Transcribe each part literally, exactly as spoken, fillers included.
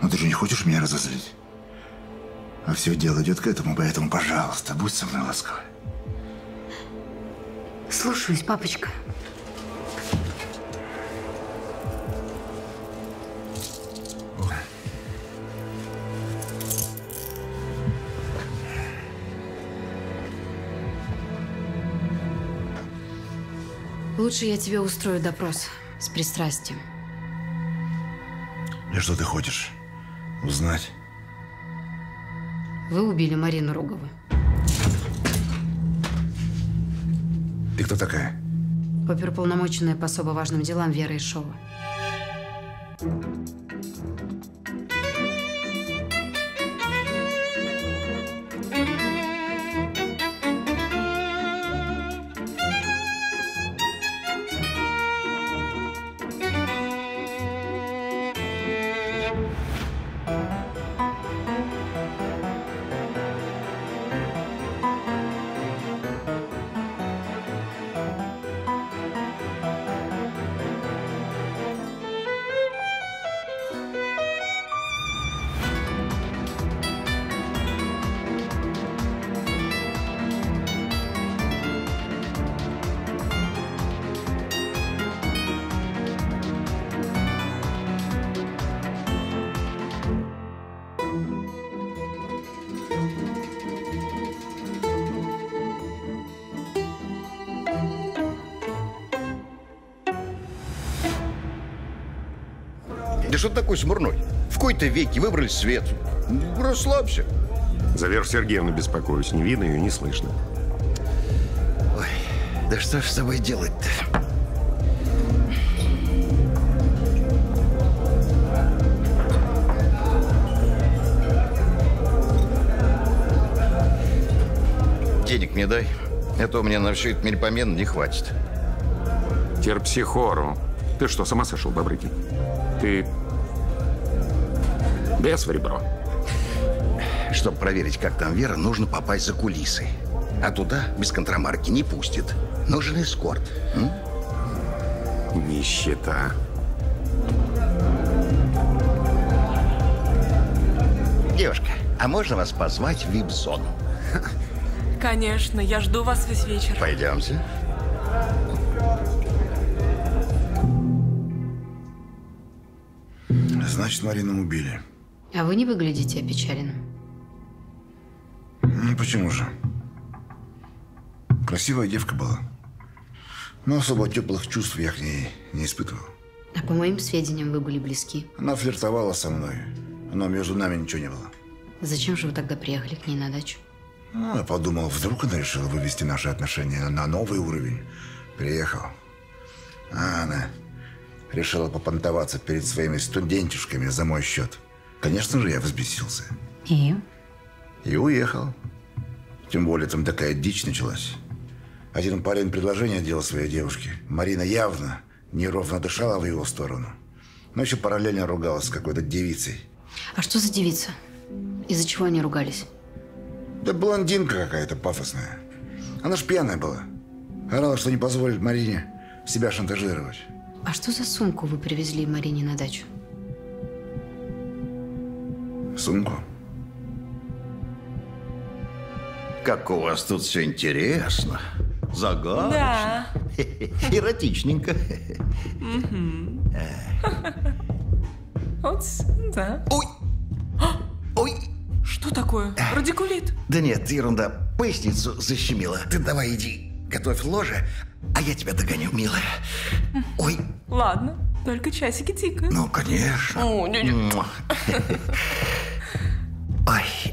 Но ты же не хочешь меня разозлить? А все дело идет к этому, поэтому, пожалуйста, будь со мной ласковой. Слушаюсь, папочка. Лучше я тебе устрою допрос с пристрастием. И что ты хочешь узнать? Вы убили Марину Рогову. Ты кто такая? Оперуполномоченная по особо важным делам Вера Ишова. Да что ты такой смурной? В кои-то веки выбрали свет. Расслабься. За Веру Сергеевну беспокоюсь. Не видно ее, не слышно. Ой, да что ж с тобой делать-то? Денег мне дай. Это у меня на всю эту мельпомену не хватит. Терпсихору. Ты что, с ума сошел, Бобрыкин? Ты без в ребро. Чтобы проверить, как там Вера, нужно попасть за кулисы. А туда без контрамарки не пустит. Нужен эскорт. М? Нищета. Девушка, а можно вас позвать в вип-зону? Конечно, я жду вас весь вечер. Пойдемте. Значит, Марину убили. А вы не выглядите опечаленным. Ну, почему же? Красивая девка была. Но особо теплых чувств я к ней не испытывал. А по моим сведениям, вы были близки. Она флиртовала со мной, но между нами ничего не было. Зачем же вы тогда приехали к ней на дачу? Ну, я подумал, вдруг она решила вывести наши отношения на новый уровень. Приехал. А она решила попонтоваться перед своими студентишками за мой счет. Конечно же, я взбесился. И? И уехал. Тем более, там такая дичь началась. Один парень предложение делал своей девушке. Марина явно неровно дышала в его сторону. Но еще параллельно ругалась с какой-то девицей. А что за девица? Из-за чего они ругались? Да блондинка какая-то пафосная. Она ж пьяная была. Орала, что не позволит Марине себя шантажировать. А что за сумку вы привезли Марине на дачу? Сумку? Как у вас тут все интересно. Загадочно. Да. Эротичненько. Вот, да. Ой! Ой! Что такое? Радикулит? Да нет, ерунда. Поясницу защемила. Ты давай иди, готовь ложе, а я тебя догоню, милая. Ой. Ладно, только часики тикают. Ну, конечно. О, не, не. Ой.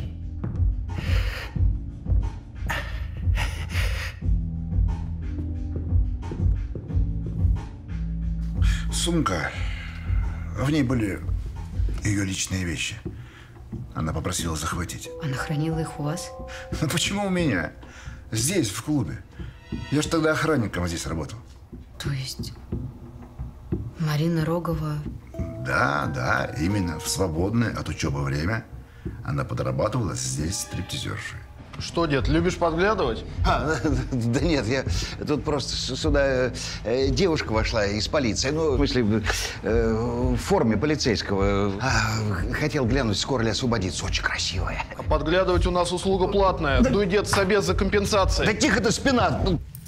Сумка. В ней были ее личные вещи. Она попросила захватить. Она хранила их у вас? Ну почему у меня? Здесь, в клубе. Я ж тогда охранником здесь работал. То есть Марина Рогова... Да, да, именно в свободное от учебы время она подрабатывала здесь стриптизершей. Что, дед, любишь подглядывать? А, да нет, я тут просто сюда э, девушка вошла из полиции. Ну, в смысле, э, в форме полицейского. А, хотел глянуть, скоро ли освободится. Очень красивая. А подглядывать у нас услуга платная. Да... Дуй, дед, собес за компенсацией. Да тихо ты, спина!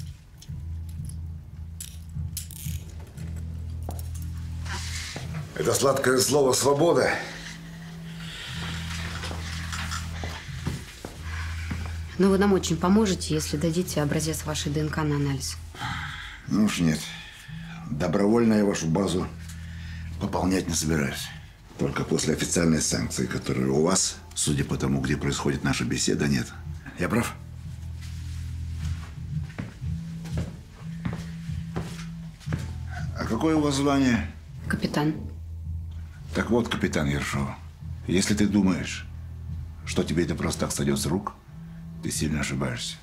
Это сладкое слово «свобода». Но вы нам очень поможете, если дадите образец вашей ДНК на анализ. Ну уж нет. Добровольно я вашу базу пополнять не собираюсь. Только после официальной санкции, которой у вас, судя по тому, где происходит наша беседа, нет. Я прав? А какое у вас звание? Капитан. Так вот, капитан Ершова, если ты думаешь, что тебе это просто так сойдет с рук, ты сильно ошибаешься.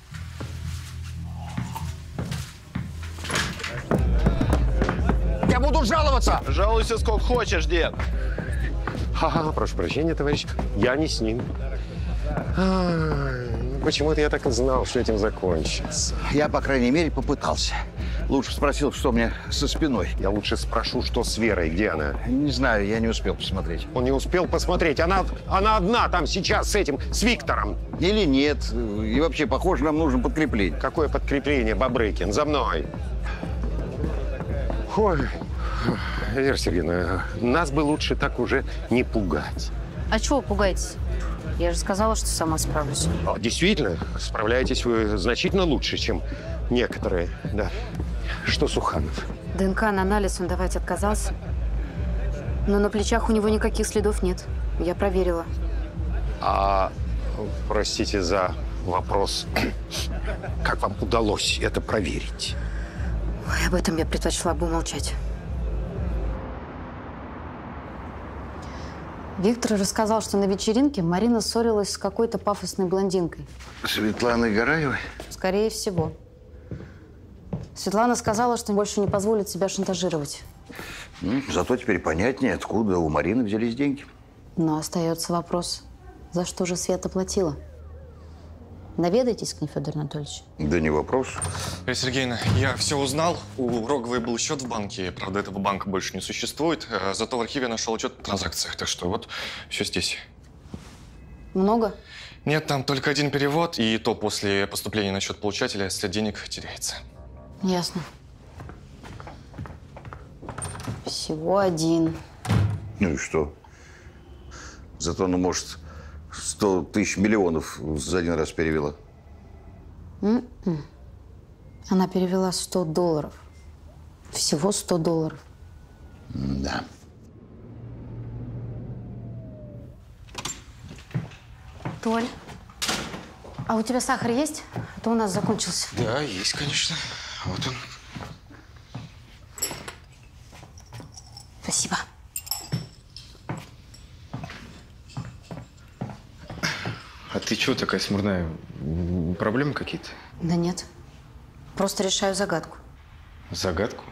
Я буду жаловаться! Жалуйся сколько хочешь, дед. Ха-ха, прошу прощения, товарищ. Я не с ним. А, почему-то я так и знал, что этим закончится. Я, по крайней мере, попытался. Лучше спросил, что у меня со спиной. Я лучше спрошу, что с Верой, где она? Не знаю, я не успел посмотреть. Он не успел посмотреть. Она, она одна там сейчас с этим, с Виктором. Или нет. И вообще, похоже, нам нужно подкрепление. Какое подкрепление, Бобрыкин? За мной. Ой, Вера Сергеевна, нас бы лучше так уже не пугать. А чего пугаетесь? Я же сказала, что сама справлюсь. О, действительно, справляетесь вы значительно лучше, чем некоторые. Да. Что Суханов? ДНК на анализ он давать отказался. Но на плечах у него никаких следов нет. Я проверила. А, простите за вопрос, как вам удалось это проверить? Ой, об этом я предпочла бы умолчать. Виктор рассказал, что на вечеринке Марина ссорилась с какой-то пафосной блондинкой. Светланой Гараевой? Скорее всего. Светлана сказала, что больше не позволит себя шантажировать. Ну, зато теперь понятнее, откуда у Марины взялись деньги. Но остается вопрос, за что же Света платила? Наведайтесь к ней, Федор Анатольевич. Да не вопрос. Вера Сергеевна, я все узнал. У Роговой был счет в банке. Правда, этого банка больше не существует. Зато в архиве нашел отчет о транзакциях. Так что вот, все здесь. Много? Нет, там только один перевод. И то после поступления на счет получателя след денег теряется. Ясно. Всего один. Ну и что? Зато, ну, может, сто тысяч миллионов за один раз перевела. Mm-mm. Она перевела сто долларов. Всего сто долларов. Да. Толь, а у тебя сахар есть? А то у нас закончился. Да, есть, конечно. Вот он. Спасибо. А ты чего такая смурная? Проблемы какие-то? Да нет. Просто решаю загадку. Загадку?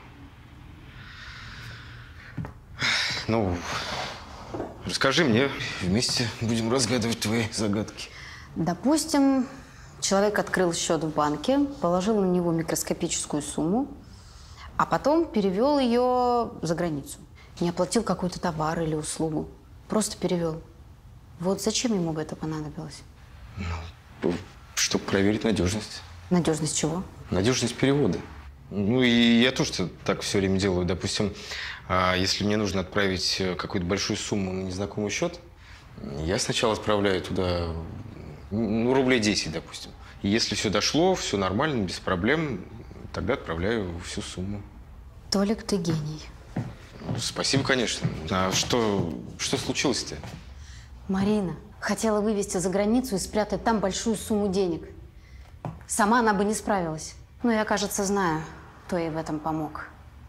Ну, расскажи мне. Вместе будем разгадывать твои загадки. Допустим, человек открыл счет в банке, положил на него микроскопическую сумму, а потом перевел ее за границу. Не оплатил какой-то товар или услугу. Просто перевел. Вот зачем ему бы это понадобилось? Ну, чтобы проверить надежность. Надежность чего? Надежность перевода. Ну, и я тоже так все время делаю. Допустим, если мне нужно отправить какую-то большую сумму на незнакомый счет, я сначала отправляю туда, ну, рублей десять, допустим. И если все дошло, все нормально, без проблем, тогда отправляю всю сумму. Толик, ты гений. Спасибо, конечно. А что, что случилось-то? Марина хотела вывести за границу и спрятать там большую сумму денег. Сама она бы не справилась. Но я, кажется, знаю, кто ей в этом помог.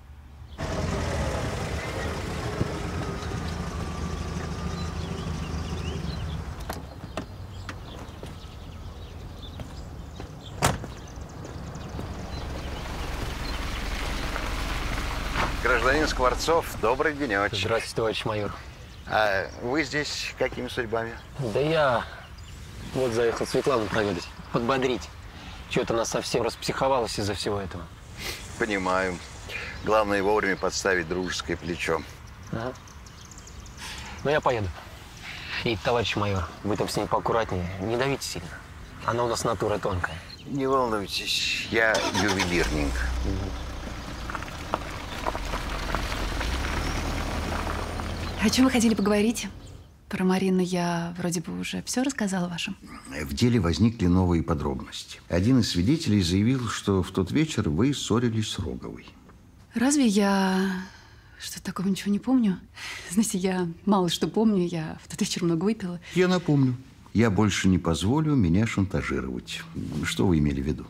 Гражданин Скворцов, добрый денечек. Здравствуйте, товарищ майор. А вы здесь какими судьбами? Да я вот заехал Светлану проведать. подбодрить. Чего-то она совсем распсиховалась из-за всего этого. Понимаю. Главное вовремя подставить дружеское плечо. Ага. Ну, я поеду. И, товарищ майор, вы там с ней поаккуратнее. Не давите сильно. Она у нас натура тонкая. Не волнуйтесь, я ювелирник. О чем вы хотели поговорить? Про Марину я вроде бы уже все рассказала вашим. В деле возникли новые подробности. Один из свидетелей заявил, что в тот вечер вы ссорились с Роговой. Разве я что-то такого ничего не помню? Знаете, я мало что помню. Я в тот вечер много выпила. Я напомню. Я больше не позволю меня шантажировать. Что вы имели в виду?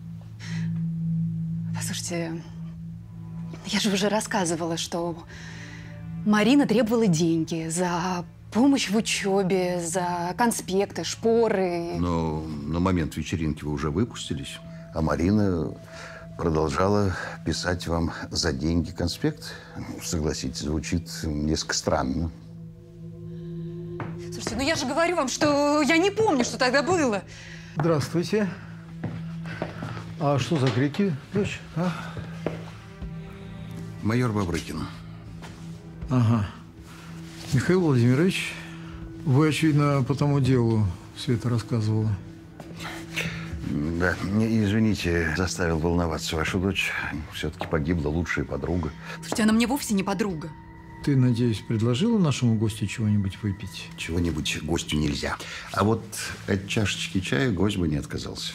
Послушайте, я же уже рассказывала, что Марина требовала деньги за помощь в учебе, за конспекты, шпоры. Но на момент вечеринки вы уже выпустились, а Марина продолжала писать вам за деньги конспект. Согласитесь, звучит несколько странно. Слушайте, ну я же говорю вам, что я не помню, что тогда было. Здравствуйте. А что за крики, дочь? А? Майор Бобрыкин. Ага. Михаил Владимирович, вы, очевидно, по тому делу Света рассказывала. Да, извините, заставил волноваться вашу дочь. Все-таки погибла лучшая подруга. Слушайте, она мне вовсе не подруга. Ты, надеюсь, предложила нашему гостю чего-нибудь выпить? Чего-нибудь гостю нельзя. А вот от чашечки чая гость бы не отказался.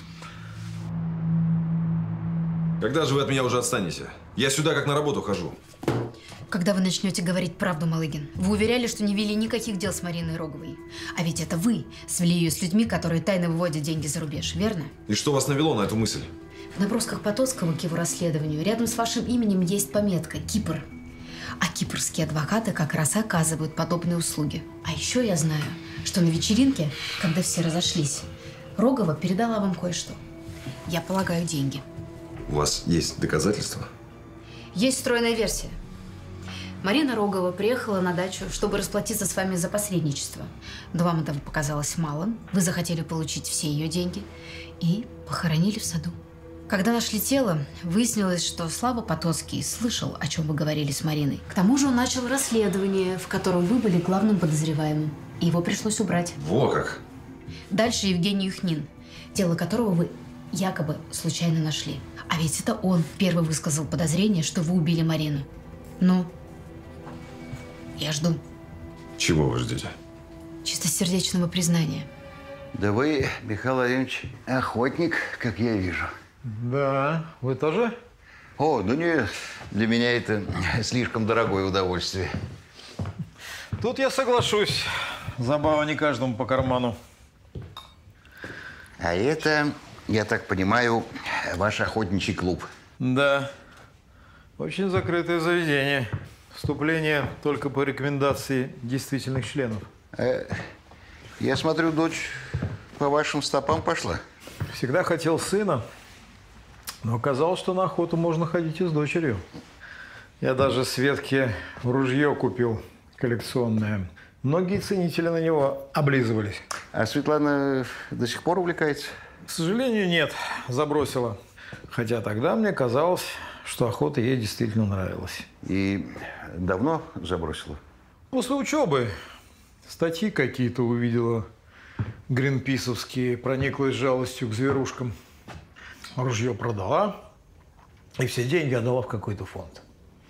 Когда же вы от меня уже отстанете? Я сюда как на работу хожу. Когда вы начнете говорить правду, Малыгин? Вы уверяли, что не вели никаких дел с Мариной Роговой. А ведь это вы свели ее с людьми, которые тайно выводят деньги за рубеж, верно? И что вас навело на эту мысль? В набросках Потоцкого к его расследованию рядом с вашим именем есть пометка «Кипр». А кипрские адвокаты как раз и оказывают подобные услуги. А еще я знаю, что на вечеринке, когда все разошлись, Рогова передала вам кое-что. Я полагаю, деньги. У вас есть доказательства? Есть стройная версия. Марина Рогова приехала на дачу, чтобы расплатиться с вами за посредничество. Но вам этого показалось мало. Вы захотели получить все ее деньги и похоронили в саду. Когда нашли тело, выяснилось, что Слава Потоцкий слышал, о чем вы говорили с Мариной. К тому же он начал расследование, в котором вы были главным подозреваемым. И его пришлось убрать. Во как! Дальше Евгений Юхнин, тело которого вы якобы случайно нашли. А ведь это он первый высказал подозрение, что вы убили Марину. Ну, я жду. Чего вы ждете? Чистосердечного признания. Да вы, Михаил Владимирович, охотник, как я вижу. Да, вы тоже? О, ну нет, для меня это слишком дорогое удовольствие. Тут я соглашусь. Забава не каждому по карману. А это, я так понимаю, ваш охотничий клуб. Да. Очень закрытое заведение. Вступление только по рекомендации действительных членов. Э, я смотрю, дочь по вашим стопам пошла. Всегда хотел сына, но оказалось, что на охоту можно ходить и с дочерью. Я даже Светке ружье купил коллекционное. Многие ценители на него облизывались. А Светлана до сих пор увлекается? К сожалению, нет. Забросила. Хотя тогда мне казалось, что охота ей действительно нравилась. И давно забросила? После учебы. Статьи какие-то увидела гринписовские, прониклась жалостью к зверушкам. Ружье продала, и все деньги отдала в какой-то фонд.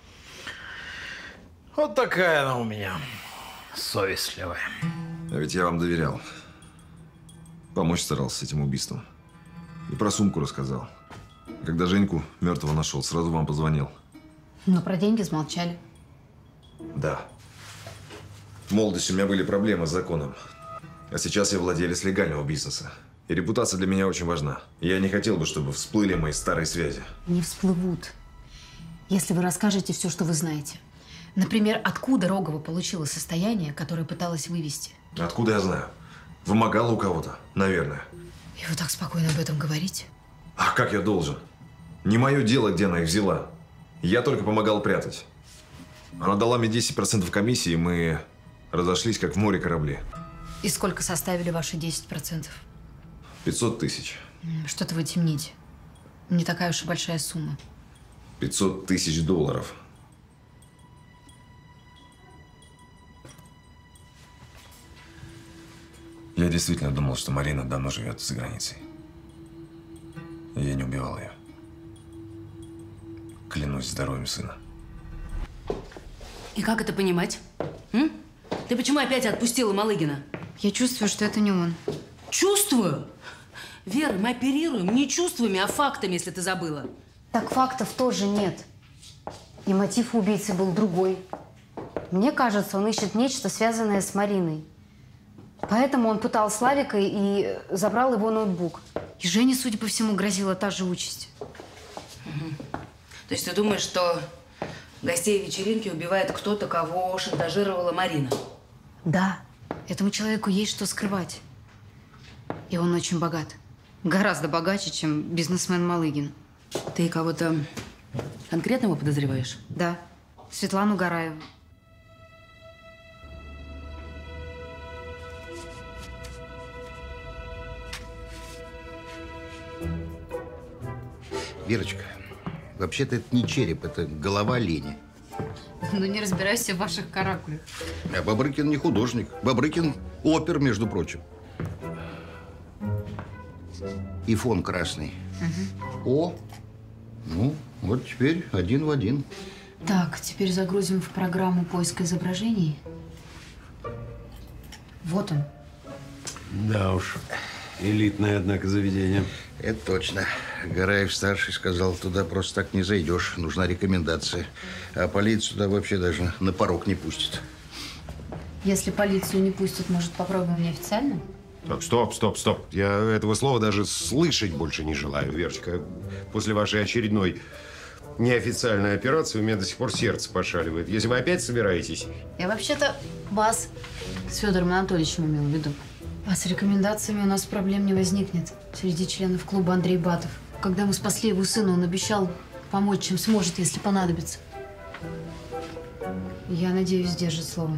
Вот такая она у меня, совестливая. А ведь я вам доверял. Помочь старался с этим убийством. И про сумку рассказал. Когда Женьку мертвого нашел, сразу вам позвонил. Но про деньги смолчали. Да. В молодости у меня были проблемы с законом. А сейчас я владелец легального бизнеса. И репутация для меня очень важна. И я не хотел бы, чтобы всплыли мои старые связи. Не всплывут, если вы расскажете все, что вы знаете. Например, откуда Рогова получила состояние, которое пыталась вывести. Откуда я знаю? Вымогала у кого-то, наверное. И вы так спокойно об этом говорите? А как я должен? Не мое дело, где она их взяла. Я только помогал прятать. Она дала мне десять процентов комиссии, и мы разошлись, как в море корабли. И сколько составили ваши десять процентов? пятьсот тысяч. Что-то вы темните. Не такая уж и большая сумма. пятьсот тысяч долларов. Я действительно думал, что Марина давно живет за границей. И я не убивал ее. Клянусь здоровьем сына. И как это понимать? М? Ты почему опять отпустила Малыгина? Я чувствую, что это не он. Чувствую? Вера, мы оперируем не чувствами, а фактами, если ты забыла. Так фактов тоже нет. И мотив убийцы был другой. Мне кажется, он ищет нечто, связанное с Мариной. Поэтому он пытал Славика и забрал его ноутбук. И Жене, судя по всему, грозила та же участь. Угу. То есть ты думаешь, что гостей вечеринки убивает кто-то, кого шантажировала Марина? Да. Этому человеку есть что скрывать. И он очень богат. Гораздо богаче, чем бизнесмен Малыгин. Ты кого-то конкретного подозреваешь? Да. Светлану Гараеву. Верочка, вообще-то это не череп, это голова Лени. Ну, не разбирайся в ваших каракулях. А Бабрыкин не художник. Бабрыкин опер, между прочим. И фон красный. Угу. О, ну, вот теперь один в один. Так, теперь загрузим в программу поиска изображений. Вот он. Да уж, элитное, однако, заведение. Это точно. Гараев-старший сказал, туда просто так не зайдешь. Нужна рекомендация. А полицию туда вообще даже на порог не пустит. Если полицию не пустят, может, попробуем неофициально? Так, стоп, стоп, стоп. Я этого слова даже слышать больше не желаю, Верочка. После вашей очередной неофициальной операции у меня до сих пор сердце пошаливает. Если вы опять собираетесь… Я вообще-то вас с Федором Анатольевичем имела в виду. А с рекомендациями у нас проблем не возникнет среди членов клуба Андрей Батов. Когда мы спасли его сына, он обещал помочь, чем сможет, если понадобится. Я надеюсь, сдержит слово.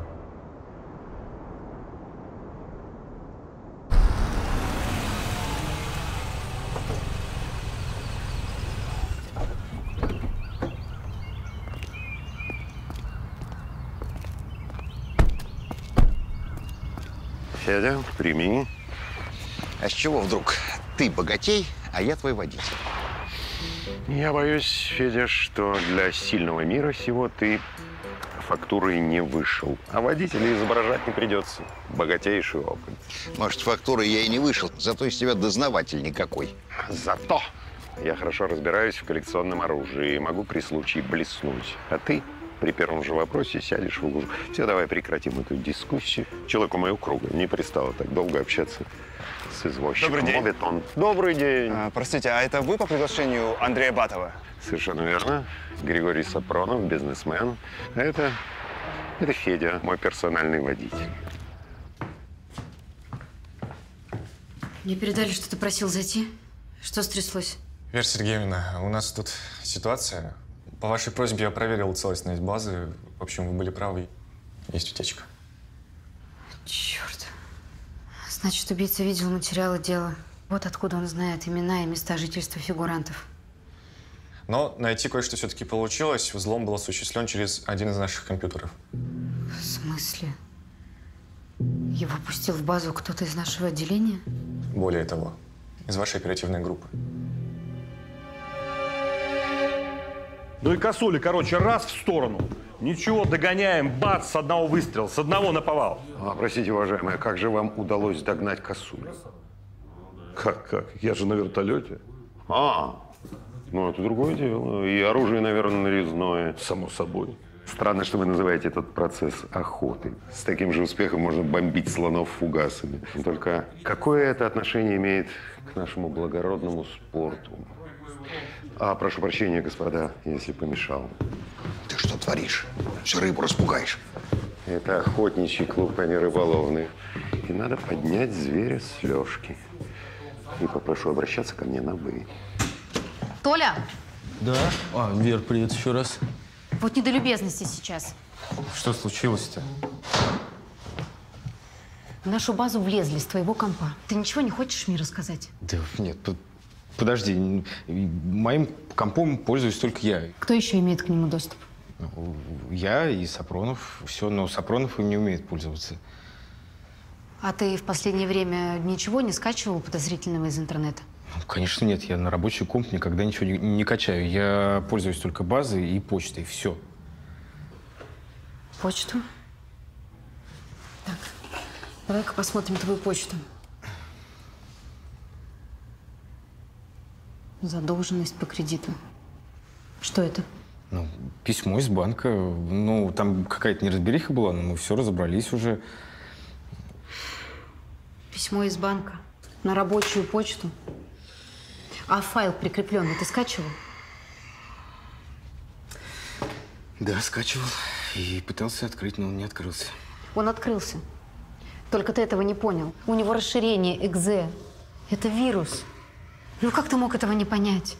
Федя, прими. А с чего вдруг ты богатей, а я твой водитель? Я боюсь, Федя, что для сильного мира сего ты фактурой не вышел. А водителя изображать не придется. Богатейший опыт. Может, фактурой я и не вышел, зато из тебя дознаватель никакой. Зато я хорошо разбираюсь в коллекционном оружии и могу при случае блеснуть. А ты при первом же вопросе сядешь в лужу. Все, давай прекратим эту дискуссию. Человеку моего круга не пристало так долго общаться с извозчиком. Добрый день. Мовитон. Добрый день. А, простите, а это вы по приглашению Андрея Батова? Совершенно верно. Григорий Сапронов, бизнесмен. А это, это Федя, мой персональный водитель. Мне передали, что ты просил зайти. Что стряслось? Вера Сергеевна, у нас тут ситуация. По вашей просьбе я проверил целостность базы. В общем, вы были правы. Есть утечка. Черт. Значит, убийца видел материалы дела. Вот откуда он знает имена и места жительства фигурантов. Но найти кое-что все-таки получилось. Взлом был осуществлен через один из наших компьютеров. В смысле? Его пустил в базу кто-то из нашего отделения? Более того, из вашей оперативной группы. Ну и косули, короче, раз в сторону. Ничего, догоняем, бац, с одного выстрела, с одного наповал. А, простите, уважаемая, как же вам удалось догнать косулю? Как, как? Я же на вертолете. А, ну это другое дело. И оружие, наверное, нарезное. Само собой. Странно, что вы называете этот процесс охотой. С таким же успехом можно бомбить слонов фугасами. Только какое это отношение имеет к нашему благородному спорту? А, прошу прощения, господа, если помешал. Ты что творишь? Всю рыбу распугаешь. Это охотничий клуб, а не рыболовный. И надо поднять зверя с лёжки. И попрошу обращаться ко мне на «вы». Толя! Да? А, Вер, привет еще раз. Вот не до любезности сейчас. Что случилось-то? В нашу базу влезли с твоего компа. Ты ничего не хочешь мне рассказать? Да нет, под- подожди. Моим компом пользуюсь только я. Кто еще имеет к нему доступ? Ну, Я и Сапронов. Все, но Сапронов им не умеет пользоваться. А ты в последнее время ничего не скачивал подозрительного из интернета? Ну, конечно, нет. Я на рабочий комп никогда ничего не, не качаю. Я пользуюсь только базой и почтой. Все. Почту? Так, давай-ка посмотрим твою почту. Задолженность по кредиту. Что это? Ну, письмо из банка. Ну, там какая-то неразбериха была, но мы все разобрались уже. Письмо из банка на рабочую почту. А файл прикрепленный ты скачивал? Да, скачивал. И пытался открыть, но он не открылся. Он открылся. Только ты этого не понял. У него расширение экзе. Это вирус. Ну как ты мог этого не понять?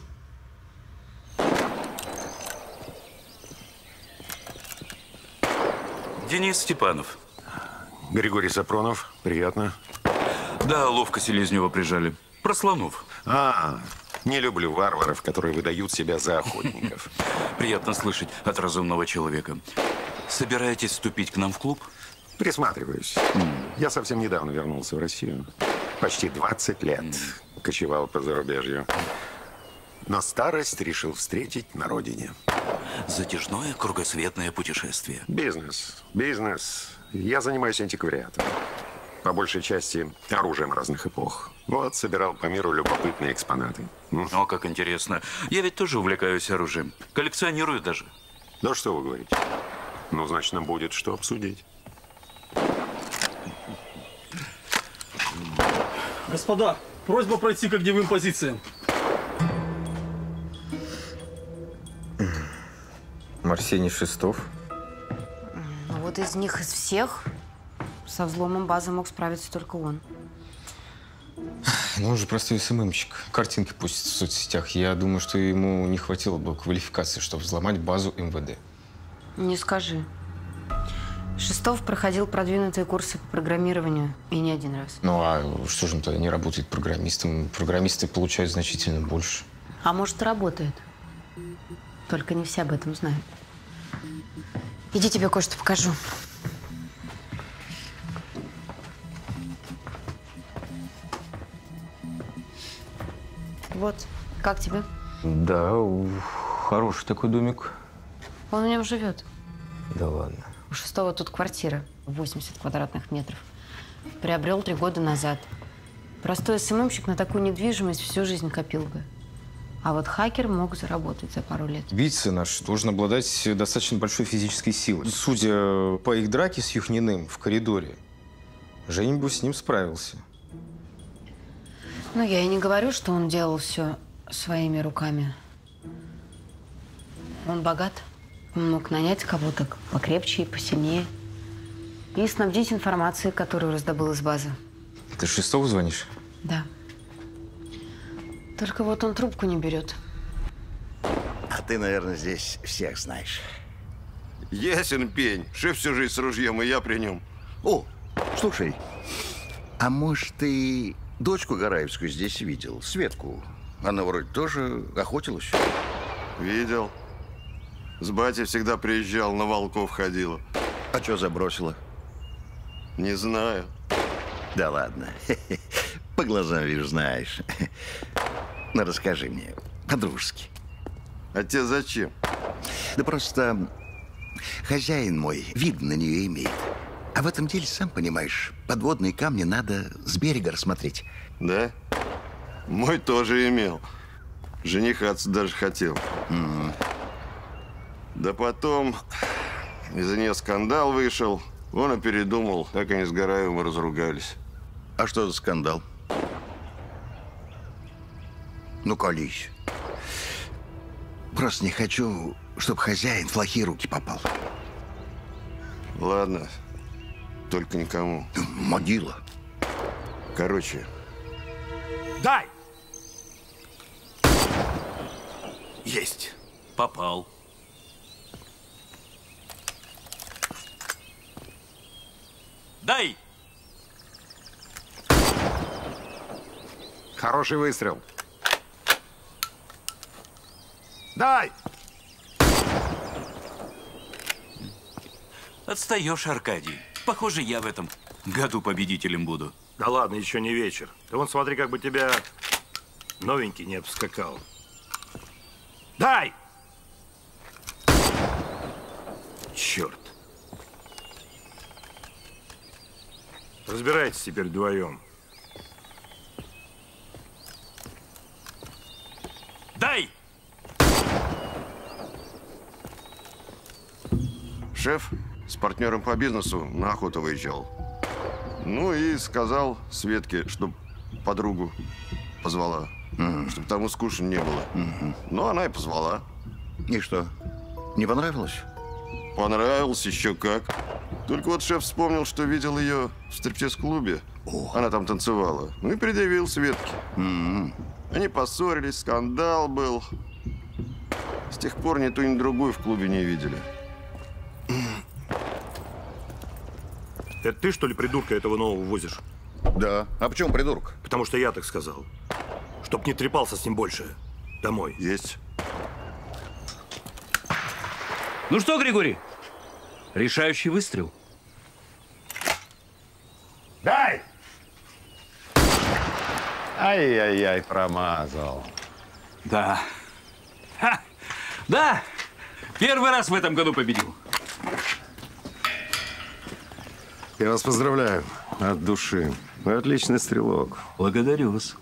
Денис Степанов. Григорий Сапронов. Приятно. Да, ловко Селезнева прижали. Про слонов. А, не люблю варваров, которые выдают себя за охотников. Приятно слышать от разумного человека. Собираетесь вступить к нам в клуб? Присматриваюсь. Я совсем недавно вернулся в Россию. Почти двадцать лет кочевал по зарубежью. Но старость решил встретить на родине. Затяжное кругосветное путешествие. Бизнес. Бизнес. Я занимаюсь антиквариатом. По большей части оружием разных эпох. Вот, собирал по миру любопытные экспонаты. О, как интересно. Я ведь тоже увлекаюсь оружием. Коллекционирую даже. Да что вы говорите? Ну, значит, нам будет что обсудить. Господа, просьба пройти к огневым позициям. Арсений Шестов. Ну вот из них, из всех, со взломом базы мог справиться только он. Ну, он же простой СММщик. Картинки постит в соцсетях. Я думаю, что ему не хватило бы квалификации, чтобы взломать базу эм вэ дэ. Не скажи. Шестов проходил продвинутые курсы по программированию и не один раз. Ну, а что же он тогда не работает программистом? Программисты получают значительно больше. А может, и работает. Только не все об этом знают. Иди, тебе кое-что покажу. Вот, как тебе? Да, хороший такой домик. Он в нем живет. Да ладно. У Шестого тут квартира, восемьдесят квадратных метров. Приобрел три года назад. Простой СММщик на такую недвижимость всю жизнь копил бы. А вот хакер мог заработать за пару лет. Убийца наш должен обладать достаточно большой физической силой. Судя по их драке с Юхниным в коридоре, Женя бы с ним справился. Ну, я и не говорю, что он делал все своими руками. Он богат. Он мог нанять кого-то покрепче и посильнее. И снабдить информацией, которую раздобыл из базы. Ты Шестову звонишь? Да. Только вот он трубку не берет. А ты, наверное, здесь всех знаешь. Ясен пень. Шеф всю жизнь с ружьем, и я при нем. О, слушай, а может, ты дочку Гараевскую здесь видел? Светку. Она вроде тоже охотилась. Видел. С батей всегда приезжал, на волков ходила. А что забросила? Не знаю. Да ладно. По глазам вижу, знаешь. Ну, расскажи мне, по-дружески. А тебе зачем? Да просто хозяин мой вид на нее имеет. А в этом деле, сам понимаешь, подводные камни надо с берега рассмотреть. Да? Мой тоже имел. Женихаться даже хотел. Mm-hmm. Да потом из-за нее скандал вышел. Он и передумал. Так они с Гараевым и разругались. А что за скандал? Ну, колись. Просто не хочу, чтобы хозяин в плохие руки попал. Ладно. Только никому. Могила. Короче. Дай! Есть. Попал. Дай! Хороший выстрел. Дай! Отстаешь, Аркадий. Похоже, я в этом году победителем буду. Да ладно, еще не вечер. Ты вон смотри, как бы тебя новенький не обскакал. Дай! Черт. Разбирайтесь теперь вдвоем. Дай! Шеф с партнером по бизнесу на охоту выезжал. Ну и сказал Светке, чтоб подругу позвала, mm-hmm. чтобы тому скучно не было. Mm-hmm. Ну, она и позвала. И что, не понравилось? Понравилось еще как. Только вот шеф вспомнил, что видел ее в стриптиз-клубе. Oh. Она там танцевала. Ну и предъявил Светке. Mm-hmm. Они поссорились, скандал был. С тех пор ни ту, ни другую в клубе не видели. Это ты, что ли, придурка этого нового возишь? Да. А почему придурок? Потому что я так сказал. Чтоб не трепался с ним больше. Домой. Есть. Ну что, Григорий? Решающий выстрел. Дай! Ай-яй-яй, промазал. Да. Ха! Да! Первый раз в этом году победил. Я вас поздравляю от души. Вы отличный стрелок. Благодарю вас.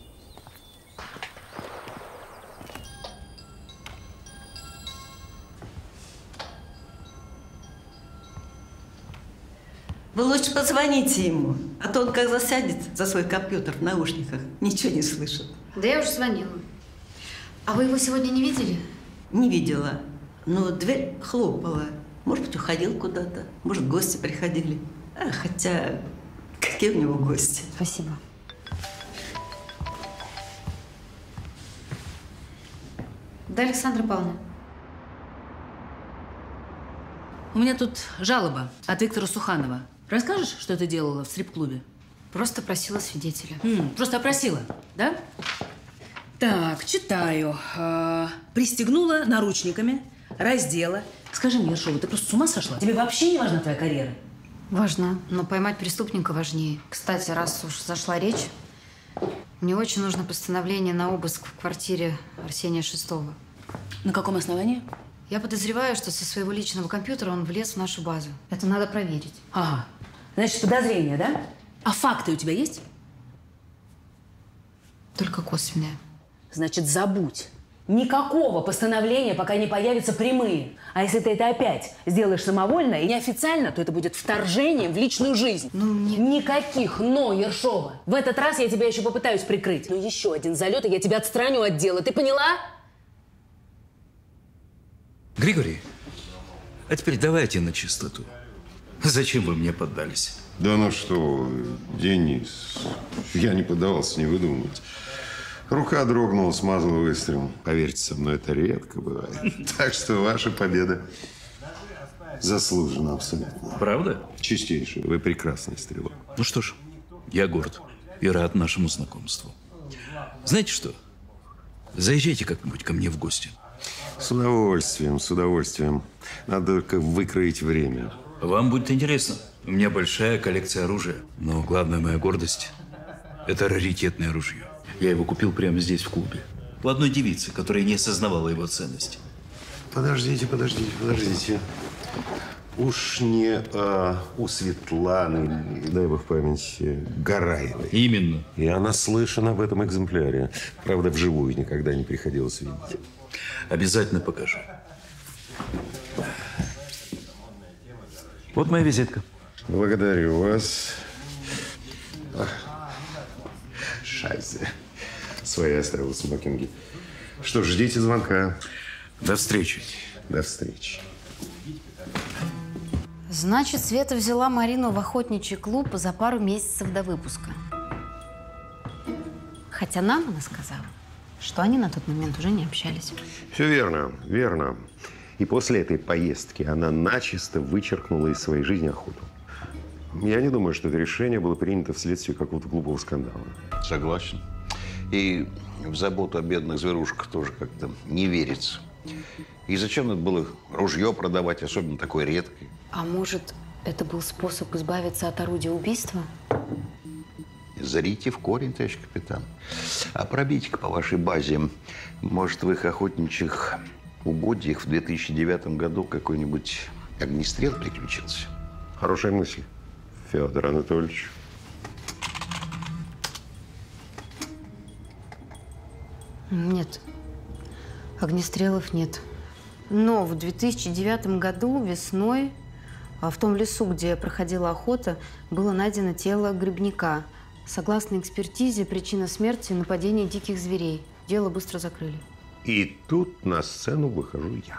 Вы лучше позвоните ему, а то он как засядет за свой компьютер в наушниках, ничего не слышит. Да я уже звонила. А вы его сегодня не видели? Не видела, но дверь хлопала. Может быть, уходил куда-то, может, гости приходили. А, хотя, какие у него гости? Спасибо. Да, Александра Павловна. У меня тут жалоба от Виктора Суханова. Расскажешь, что ты делала в стрип-клубе? Просто просила свидетеля. М, просто опросила, да? Так, читаю. А, пристегнула наручниками, раздела. Скажи мне, Ершова, ты просто с ума сошла? Тебе вообще не важна твоя карьера? Важно, но поймать преступника важнее. Кстати, раз уж зашла речь, мне очень нужно постановление на обыск в квартире Арсения Шестого. На каком основании? Я подозреваю, что со своего личного компьютера он влез в нашу базу. Это надо проверить. Ага. Значит, подозрение, да? А факты у тебя есть? Только косвенные. Значит, забудь. Никакого постановления, пока не появятся прямые. А если ты это опять сделаешь самовольно и неофициально, то это будет вторжением в личную жизнь. Ну, не... Никаких «но», Ершова. В этот раз я тебя еще попытаюсь прикрыть. Но еще один залет, и я тебя отстраню от дела. Ты поняла? Григорий, а теперь давайте на чистоту. Зачем вы мне поддались? Да ну что, Денис, я не поддавался, не выдумывать. Рука дрогнула, смазала выстрел. Поверьте, со мной это редко бывает. Так что ваша победа заслужена абсолютно. Правда? Чистейший. Вы прекрасный стрелок. Ну что ж, я горд и рад нашему знакомству. Знаете что? Заезжайте как-нибудь ко мне в гости. С удовольствием, с удовольствием. Надо только выкроить время. Вам будет интересно. У меня большая коллекция оружия. Но главная моя гордость – это раритетное ружье. Я его купил прямо здесь, в клубе. У одной девицы, которая не осознавала его ценности. Подождите, подождите, подождите. Уж не а, у Светланы, дай бог памяти, Гараевой. Именно. И она слышана об этом экземпляре. Правда, вживую никогда не приходилось видеть. Обязательно покажу. Вот моя визитка. Благодарю вас. Шайзе. Свои оставил в смокинге. Что ж, ждите звонка. До встречи. До встречи. Значит, Света взяла Марину в охотничий клуб за пару месяцев до выпуска. Хотя нам она сказала, что они на тот момент уже не общались. Все верно, верно. И после этой поездки она начисто вычеркнула из своей жизни охоту. Я не думаю, что это решение было принято вследствие какого-то глупого скандала. Согласен. И в заботу о бедных зверушках тоже как-то не верится. И зачем надо было ружье продавать, особенно такое редкое? А может, это был способ избавиться от орудия убийства? Зарите в корень, товарищ капитан. А пробейте-ка по вашей базе. Может, в их охотничьих угодьях в две тысячи девятом году какой-нибудь огнестрел приключился? Хорошая мысль, Федор Анатольевич. Нет, огнестрелов нет. Но в две тысячи девятом году весной в том лесу, где проходила охота, было найдено тело грибника. Согласно экспертизе, причина смерти – нападение диких зверей. Дело быстро закрыли. И тут на сцену выхожу я.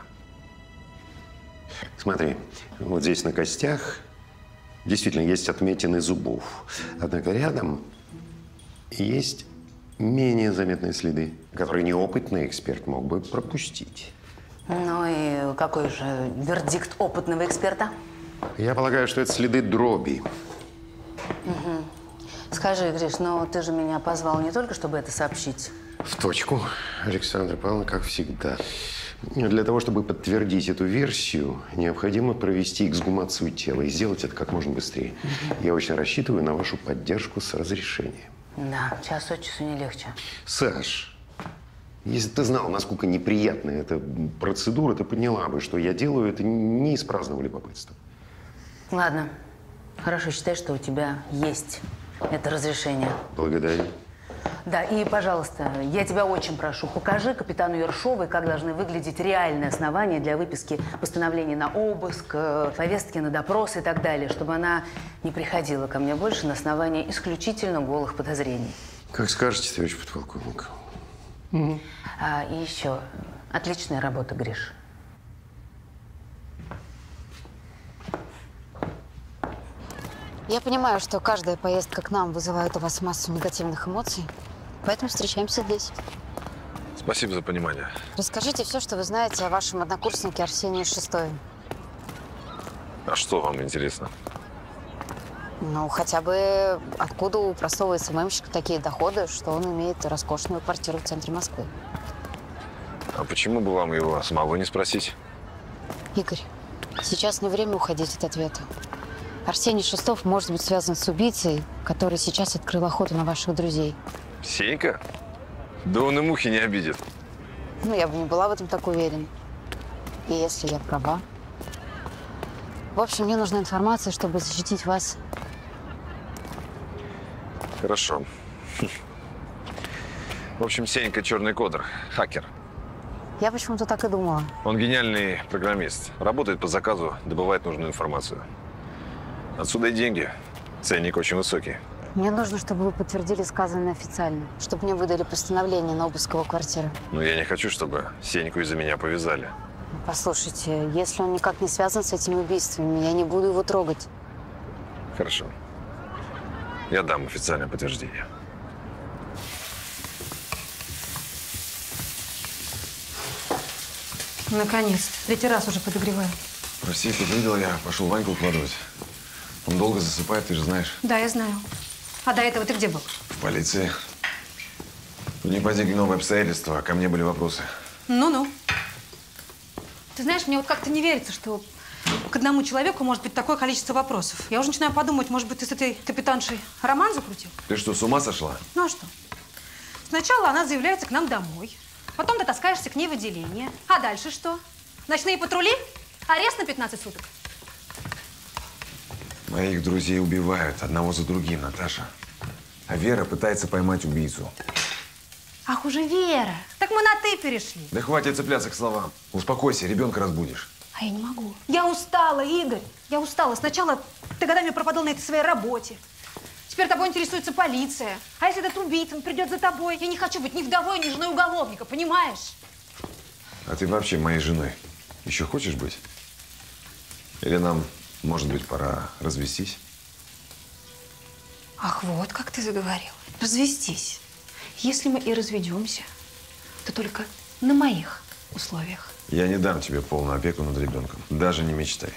Смотри, вот здесь на костях действительно есть отметины зубов. Однако рядом есть менее заметные следы, которые неопытный эксперт мог бы пропустить. Ну и какой же вердикт опытного эксперта? Я полагаю, что это следы дроби. Угу. Скажи, Гриш, ну ты же меня позвал не только, чтобы это сообщить. В точку, Александра Павловна, как всегда. Для того, чтобы подтвердить эту версию, необходимо провести эксгумацию тела и сделать это как можно быстрее. Угу. Я очень рассчитываю на вашу поддержку с разрешением. Да, час от часу не легче. Саш, если ты знал, насколько неприятная эта процедура, ты поняла бы, что я делаю это не из праздного любопытства. Ладно. Хорошо, считай, что у тебя есть это разрешение. Благодарю. Да, и, пожалуйста, я тебя очень прошу, покажи капитану Ершовой, как должны выглядеть реальные основания для выписки постановлений на обыск, повестки на допрос и так далее, чтобы она не приходила ко мне больше на основании исключительно голых подозрений. Как скажете, товарищ подполковник. Угу. А, и еще, отличная работа, Гриш. Я понимаю, что каждая поездка к нам вызывает у вас массу негативных эмоций, поэтому встречаемся здесь. Спасибо за понимание. Расскажите все, что вы знаете о вашем однокурснике Арсении Шестове. А что вам интересно? Ну, хотя бы откуда у простого СММщика такие доходы, что он имеет роскошную квартиру в центре Москвы. А почему бы вам его самого не спросить? Игорь, сейчас не время уходить от ответа. Арсений Шестов может быть связан с убийцей, который сейчас открыл охоту на ваших друзей. Сенька? Да он и мухи не обидит. Ну, я бы не была в этом так уверена. И если я права. В общем, мне нужна информация, чтобы защитить вас. Хорошо. В общем, Сенька черный кодер, хакер. Я почему-то так и думала. Он гениальный программист. Работает по заказу, добывает нужную информацию. Отсюда и деньги. Ценник очень высокий. Мне нужно, чтобы вы подтвердили сказанное официально, чтобы мне выдали постановление на обыск его квартиры. Но я не хочу, чтобы Сеньку из-за меня повязали. Послушайте, если он никак не связан с этими убийствами, я не буду его трогать. Хорошо. Я дам официальное подтверждение. Наконец-то. Третий раз уже подогреваю. Прости, если видел, я пошел Ваньку укладывать. Он долго засыпает, ты же знаешь. Да, я знаю. А до этого ты где был? В полиции. Тут не поди новые обстоятельства, а ко мне были вопросы. Ну-ну. Ты знаешь, мне вот как-то не верится, что к одному человеку может быть такое количество вопросов. Я уже начинаю подумать, может быть, ты с этой капитаншей роман закрутил? Ты что, с ума сошла? Ну а что? Сначала она заявляется к нам домой, потом ты таскаешься к ней в отделение. А дальше что? Ночные патрули? Арест на пятнадцать суток? Моих друзей убивают одного за другим, Наташа. А Вера пытается поймать убийцу. Ах, уже Вера. Так мы на «ты» перешли. Да хватит цепляться к словам. Успокойся, ребенка разбудишь. А я не могу. Я устала, Игорь. Я устала. Сначала ты годами пропадал на этой своей работе. Теперь тобой интересуется полиция. А если этот убийца придет за тобой? Я не хочу быть ни вдовой, ни женой уголовника, понимаешь? А ты вообще моей женой еще хочешь быть? Или нам, может быть, пора развестись? Ах, вот как ты заговорил. Развестись. Если мы и разведемся, то только на моих условиях. Я не дам тебе полную опеку над ребенком. Даже не мечтай.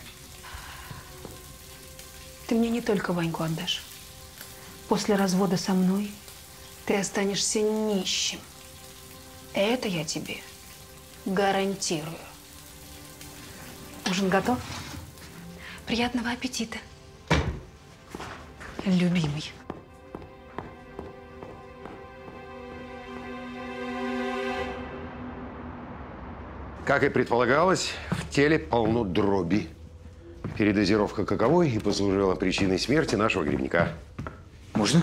Ты мне не только Ваньку отдашь. После развода со мной ты останешься нищим. Это я тебе гарантирую. Ужин готов? Приятного аппетита, любимый. Как и предполагалось, в теле полно дроби. Передозировка каковой и послужила причиной смерти нашего грибника. Можно?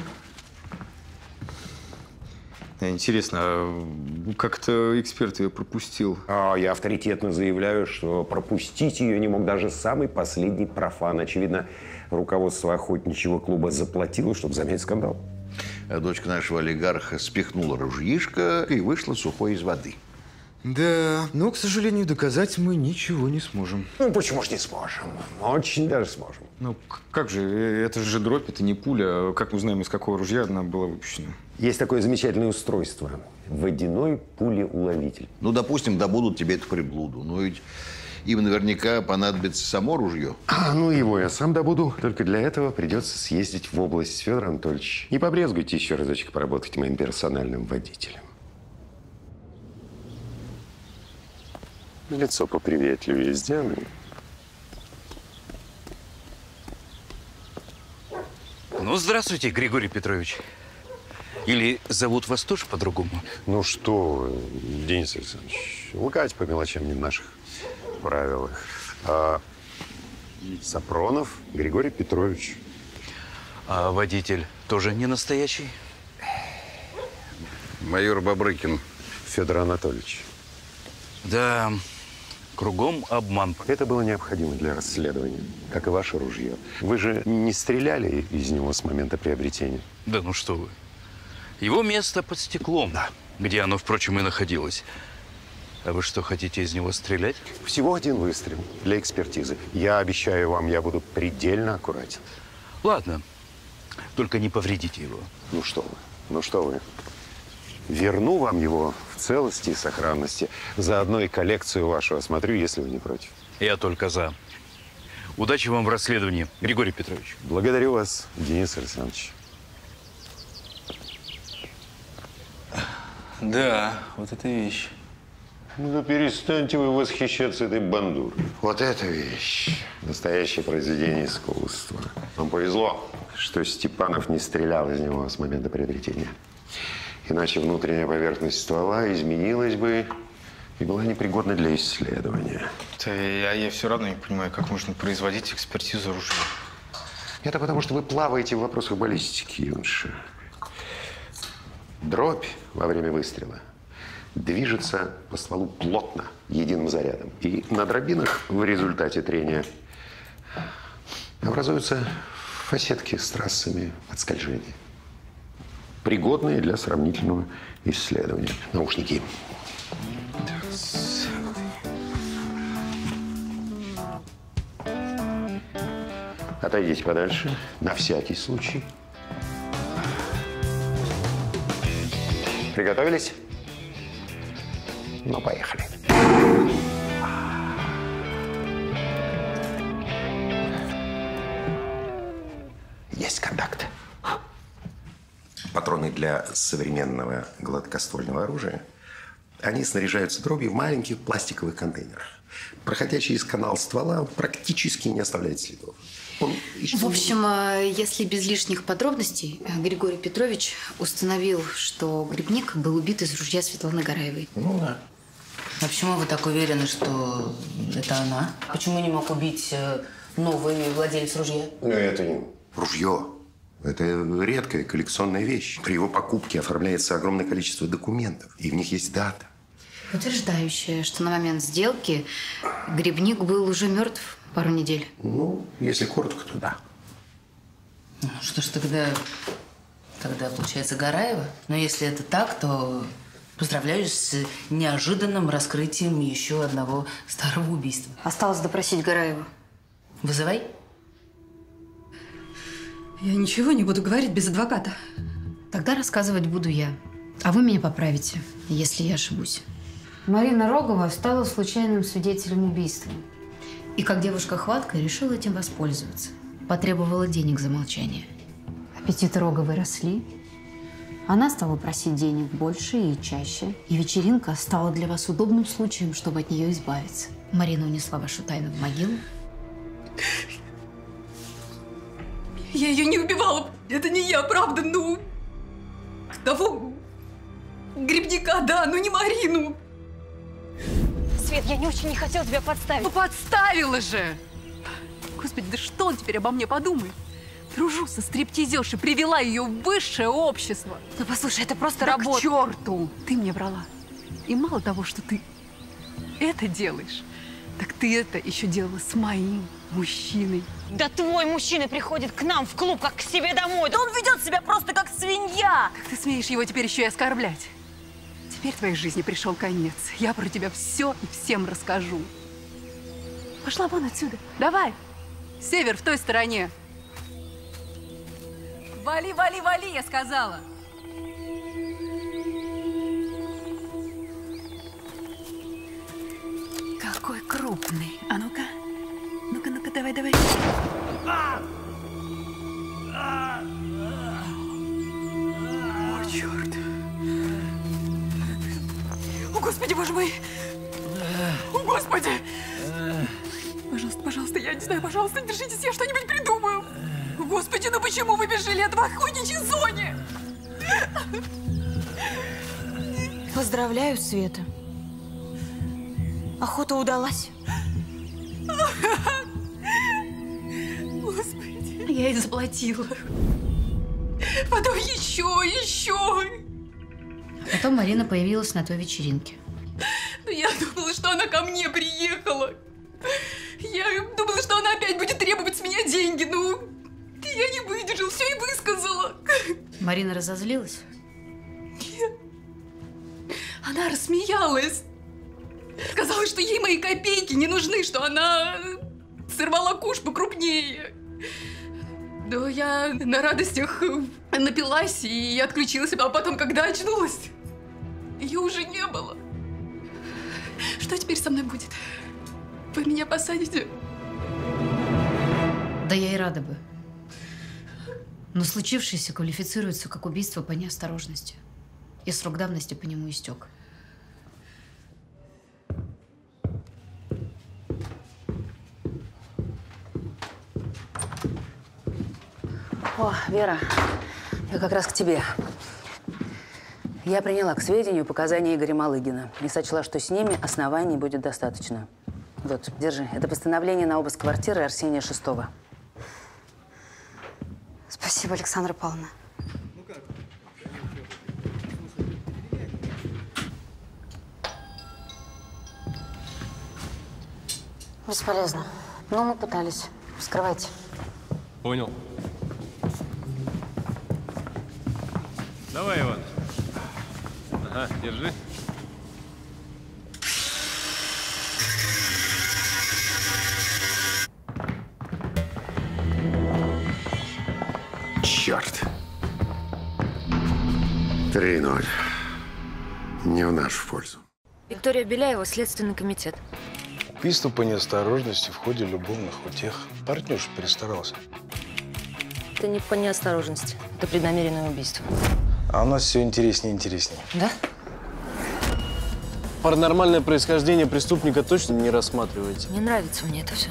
Интересно, а как-то эксперт ее пропустил? А я авторитетно заявляю, что пропустить ее не мог даже самый последний профан. Очевидно, руководство охотничьего клуба заплатило, чтобы замять скандал. А дочка нашего олигарха спихнула ружьишко и вышла сухой из воды. Да, но, к сожалению, доказать мы ничего не сможем. Ну, почему ж не сможем? Очень даже сможем. Ну, как же, это же дробь, это не пуля. Как мы узнаем, из какого ружья она была выпущена? Есть такое замечательное устройство. Водяной пулеуловитель. Ну, допустим, добудут тебе эту приблуду. Но ведь им наверняка понадобится само ружье. А, ну его я сам добуду. Только для этого придется съездить в область, Федор Анатольевич. Не побрезгуйте еще разочек поработать моим персональным водителем. Лицо поприветливее сделано. Ну, здравствуйте, Григорий Петрович. Или зовут вас тоже по-другому? Ну что, Денис Александрович, лгать по мелочам не в наших правилах. А Сапронов Григорий Петрович. А водитель тоже не настоящий? Майор Бобрыкин Федор Анатольевич. Да, кругом обман. Это было необходимо для расследования, как и ваше ружье. Вы же не стреляли из него с момента приобретения? Да ну что вы. Его место под стеклом, да, где оно, впрочем, и находилось. А вы что, хотите из него стрелять? Всего один выстрел для экспертизы. Я обещаю вам, я буду предельно аккуратен. Ладно, только не повредите его. Ну что вы, ну что вы. Верну вам его в целости и сохранности. Заодно и коллекцию вашу осмотрю, если вы не против. Я только за. Удачи вам в расследовании, Григорий Петрович. Благодарю вас, Денис Александрович. Да, вот это вещь. Ну, перестаньте вы восхищаться этой бандурой. Вот эта вещь. Настоящее произведение искусства. Вам повезло, что Степанов не стрелял из него с момента приобретения. Иначе внутренняя поверхность ствола изменилась бы и была непригодна для исследования. Да, я, я все равно не понимаю, как можно производить экспертизу ружья. Это потому, что вы плаваете в вопросах баллистики, юноша. Дробь во время выстрела движется по стволу плотно, единым зарядом. И на дробинах в результате трения образуются фасетки с трассами от скольжения, пригодные для сравнительного исследования. Наушники. Отойдите подальше, на всякий случай. Приготовились? Ну, поехали. Есть контакт. Патроны для современного гладкоствольного оружия, они снаряжаются дробью в маленьких пластиковых контейнерах. Проходя через канал ствола, он практически не оставляет следов. Он... В общем, если без лишних подробностей, Григорий Петрович установил, что грибник был убит из ружья Светланы Гараевой. Ну да. А почему вы так уверены, что это она? Почему не мог убить новый владелец ружья? Ну, это не ружье. Это редкая коллекционная вещь. При его покупке оформляется огромное количество документов, и в них есть дата. Утверждающая, что на момент сделки грибник был уже мертв пару недель. Ну, если коротко, то да. Ну, что ж тогда, тогда получается Гараева? Но если это так, то поздравляю с неожиданным раскрытием еще одного старого убийства. Осталось допросить Гараеву. Вызывай. Я ничего не буду говорить без адвоката. Тогда рассказывать буду я. А вы меня поправите, если я ошибусь. Марина Рогова стала случайным свидетелем убийства. И как девушка хваткой решила этим воспользоваться. Потребовала денег за молчание. Аппетиты Роговой росли. Она стала просить денег больше и чаще, и вечеринка стала для вас удобным случаем, чтобы от нее избавиться. Марина унесла вашу тайну в могилу. Я ее не убивала. Это не я, правда. Ну, того грибника, да, но не Марину. Свет, я не очень не хотела тебя подставить. Ну, подставила же! Господи, да что он теперь обо мне подумает? Дружу со стриптизершей, привела ее в высшее общество. Ну, послушай, это просто да работа. к черту! Ты мне врала. И мало того, что ты это делаешь, так ты это еще делала с моим мужчиной. Да твой мужчина приходит к нам в клуб, как к себе домой. Да он ведет себя просто как свинья. Так ты смеешь его теперь еще и оскорблять. Теперь твоей жизни пришел конец. Я про тебя все и всем расскажу. Пошла вон отсюда. Давай. Север в той стороне. Вали, вали, вали, я сказала. Какой крупный. А ну-ка. Ну-ка, ну-ка, давай, давай. О, черт. О, Господи, боже мой. О, Господи. Пожалуйста, пожалуйста, я не знаю, пожалуйста, держитесь, я что-нибудь придумаю. О, Господи, ну почему вы бежали от в охотничьей зоне? Поздравляю, Света. Охота удалась. Господи. Я ей заплатила. Потом еще, еще. Потом Марина появилась на той вечеринке. Ну, я думала, что она ко мне приехала. Я думала, что она опять будет требовать с меня деньги. Ну, я не выдержала, все и высказала. Марина разозлилась? Нет. Она рассмеялась. Сказала, что ей мои копейки не нужны, что она сорвала куш покрупнее. Да я на радостях напилась и отключилась, а потом, когда очнулась, ее уже не было. Что теперь со мной будет? Вы меня посадите? Да я и рада бы. Но случившееся квалифицируется как убийство по неосторожности. И срок давности по нему истек. О, Вера, я как раз к тебе. Я приняла к сведению показания Игоря Малыгина и сочла, что с ними оснований будет достаточно. Вот, держи. Это постановление на обыск квартиры Арсения Шестого. Спасибо, Александра Павловна. Бесполезно. Но мы пытались. Вскрывайте. Понял. Давай, Иван. Ага, держи. Черт. три ноль. Не в нашу пользу. Виктория Беляева, Следственный комитет. Убийство по неосторожности в ходе любовных утех. Партнерша перестарался. Это не по неосторожности. Это преднамеренное убийство. А у нас все интереснее и интереснее. Да? Паранормальное происхождение преступника точно не рассматриваете? Не нравится мне это все.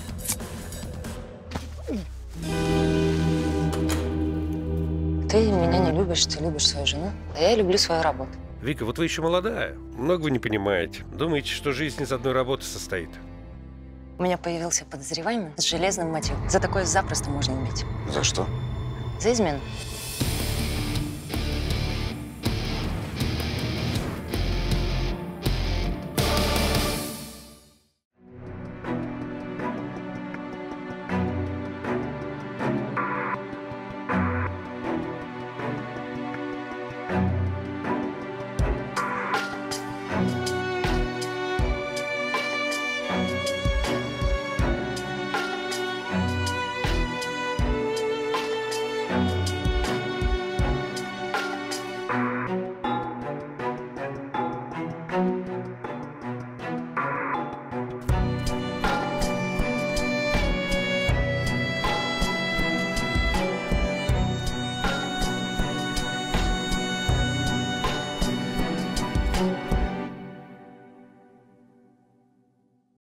Ты меня не любишь, ты любишь свою жену, а я люблю свою работу. Вика, вот вы еще молодая, многого не понимаете. Думаете, что жизнь из одной работы состоит. У меня появился подозреваемый с железным мотивом. За такое запросто можно убить. За что? За измену.